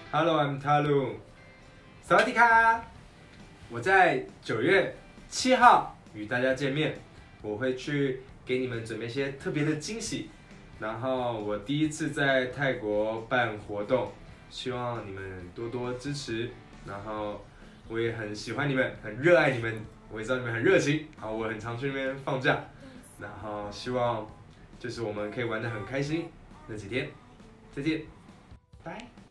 Hello, I'm Talu。萨瓦迪卡！我在9月7号与大家见面，我会去给你们准备一些特别的惊喜。然后我第一次在泰国办活动，希望你们多多支持。然后我也很喜欢你们，很热爱你们，我也知道你们很热情。好，我很常去那边放假，然后希望就是我们可以玩得很开心那几天。再见，拜。